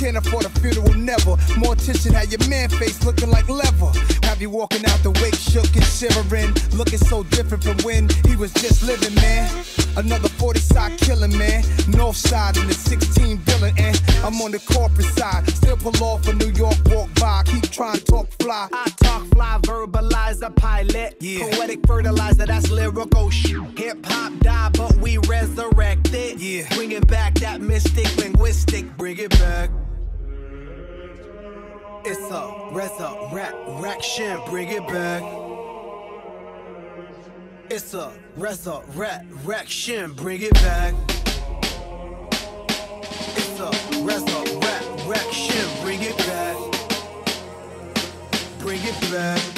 can't afford a funeral, never. More attention, had your man face looking like leather. Have you walking out the wake, shook and shivering, looking so different from when he was just living, man. Another 40 side killing, man. North side in the 16 billion, and I'm on the corporate side. Still pull off a New York walk by. Keep trying to talk fly. I talk fly, verbalize a pilot. Yeah. Poetic fertilizer, that's lyrical shit. Hip hop die, but we resurrect it. Yeah. Bringing back that mystic linguistic. Bring it back. It's a resurrection. Bring it back. It's a resurrection. Bring it back. It's a resurrection. Bring it back. Bring it back.